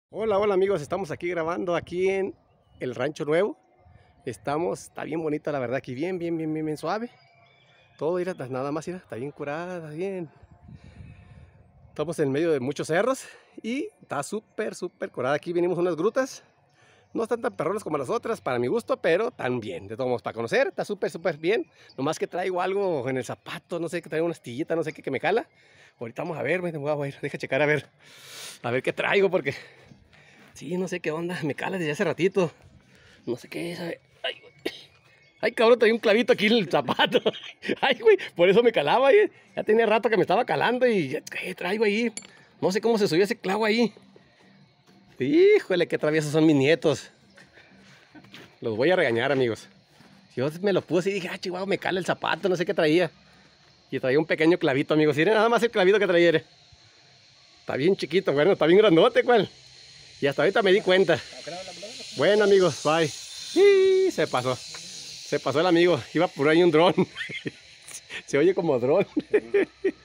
Hola, hola amigos, estamos aquí grabando aquí en el Rancho Nuevo. Está bien bonita la verdad, aquí bien suave. Todo, mira, nada más, mira, está bien curada, está bien. Estamos en medio de muchos cerros y está súper curada. Aquí venimos unas grutas. No están tan perrones como las otras, para mi gusto, pero tan bien. De todos modos, para conocer, está súper bien. Nomás que traigo algo en el zapato, no sé, que traigo una astillita, no sé qué, que me cala. Ahorita vamos a ver, voy a ir, deja checar a ver qué traigo, porque sí, no sé qué onda, me cala desde hace ratito. No sé qué es, ay, ay, cabrón, traía un clavito aquí en el zapato. Ay, güey, por eso me calaba, ya tenía rato que me estaba calando y ¿qué traigo ahí? No sé cómo se subió ese clavo ahí. Híjole, qué traviesos son mis nietos. Los voy a regañar, amigos. Yo me lo puse y dije, chihuahua, me cala el zapato, no sé qué traía. Y traía un pequeño clavito, amigos. Miren nada más el clavito que traía. Está bien chiquito, bueno, está bien grandote, ¿cuál? Y hasta ahorita me di cuenta. Bueno, amigos, bye. Y se pasó. Se pasó el amigo. Iba por ahí un dron. Se oye como dron.